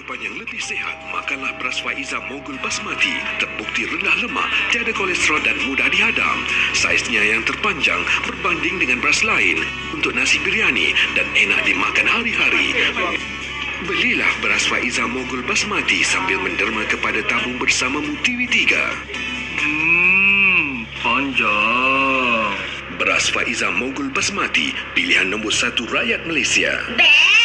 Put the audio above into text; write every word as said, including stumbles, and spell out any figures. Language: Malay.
kehidupan yang lebih sihat, makanlah beras Faiza Mogul Basmati. Terbukti rendah lemak, tiada kolesterol dan mudah dihadam. Saiznya yang terpanjang berbanding dengan beras lain untuk nasi biryani dan enak dimakan hari-hari. Belilah beras Faiza Mogul Basmati sambil menderma kepada tabung bersamamu T V tiga. Hmm, panjang. Beras Faiza Mogul Basmati, pilihan nombor satu rakyat Malaysia. Best.